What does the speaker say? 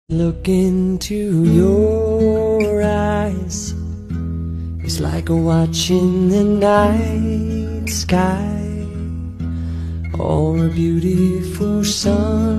Look into your eyes, it's like watching the night sky or a beautiful sunrise.